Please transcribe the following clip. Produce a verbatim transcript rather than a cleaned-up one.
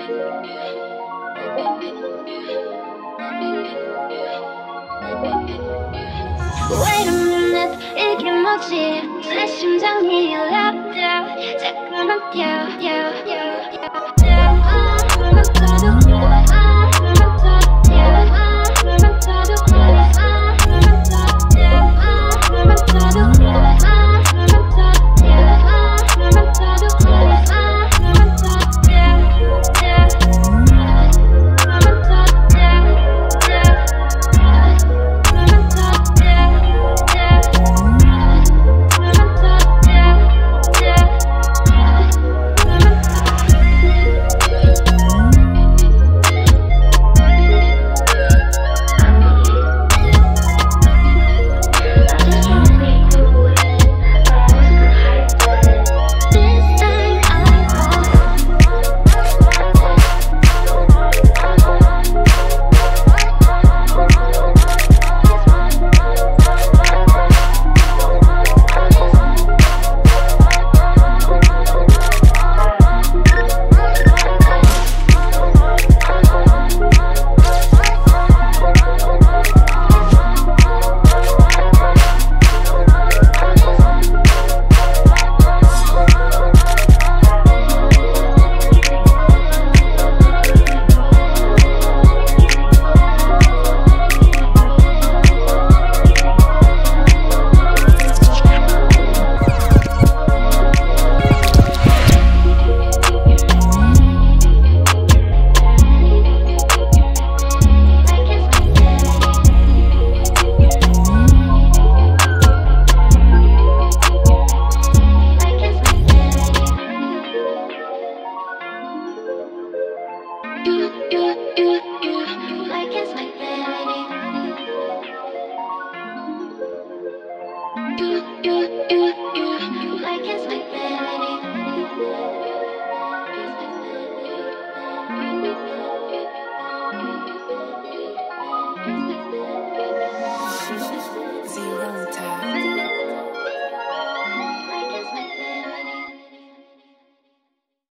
Wait a minute, 이게 뭐지? 내 심장이 일렀다. 자꾸만 뛰어, 뛰어, 뛰어, 뛰어, 뛰어. 눈만 떠도 뛰어, 눈만 떠도 뛰어, 눈만 떠도 뛰어, 눈만 떠도 뛰어, 눈만 떠도 뛰어, 눈만 떠도 뛰어, 눈만 떠도 뛰어, 눈만 떠도 뛰어, 눈만 떠도 뛰어. You, you, you.